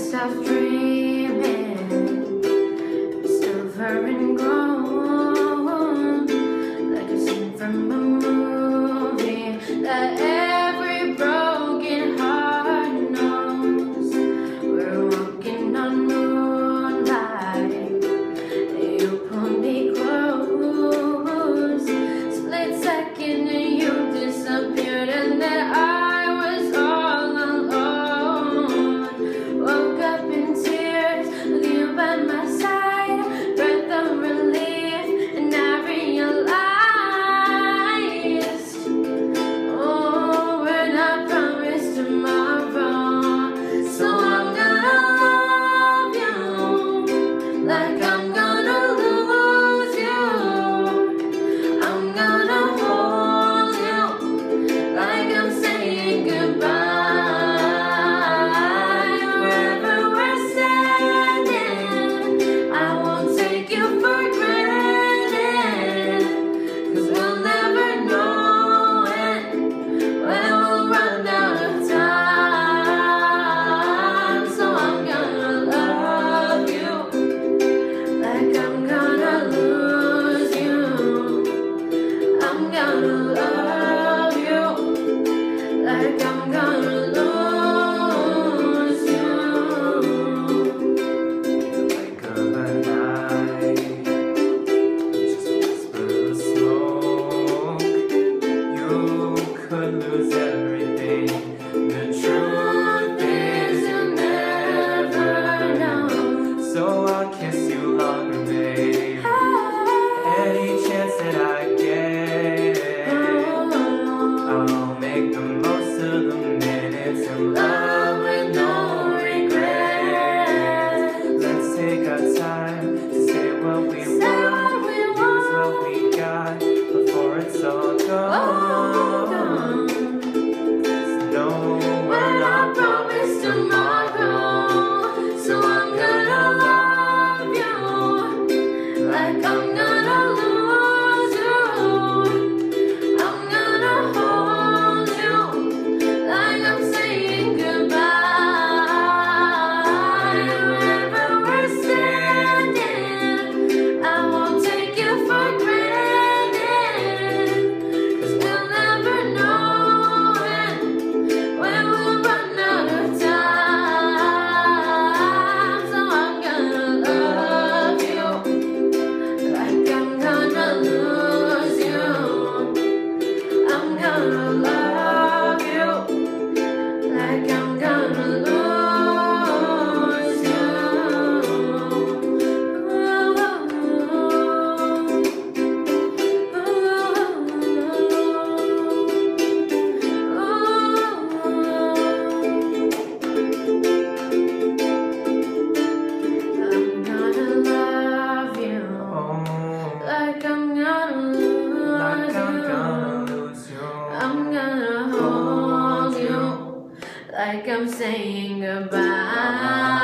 myself dreaming, silver and gold, like a scene from a movie that every broken heart knows. We're walking on moonlight, you pull me close, split second and you disappeared, and then I was all alone. Woke up in tears with you by my side, breath of relief, and I realized, oh, we're not promised tomorrow. So I'm gonna love you like I'm gonna lose you. I'm gonna hold you like I'm saying goodbye. Wherever we're standing, I won't take you for granted, 'cause we'll never know when we'll run out of time. So I'm gonna love you like I'm gonna lose you. I'm gonna love you like I'm gonna lose you. Like of a night, just whisper of smoke. You could lose everything. The truth is you'll never know. So I'll kiss you longer, babe. Any chance that I get, I'll make the most of the minutes in love with no regrets. Let's take our time to say what we want, use what we got before it's all gone. No, we're not promised tomorrow. So I'm gonna love you like I'm gonna lose you. I'm gonna hold you like I'm saying goodbye. Wherever we're standing, I won't take you for granted, 'cause we'll never know when we'll run out of time. So I'm gonna love you like I'm gonna lose you. I'm gonna love you like I'm gonna lose you. I'm gonna love you like I'm gonna Like I'm lose gonna you. lose you. I'm gonna hold you like I'm saying goodbye.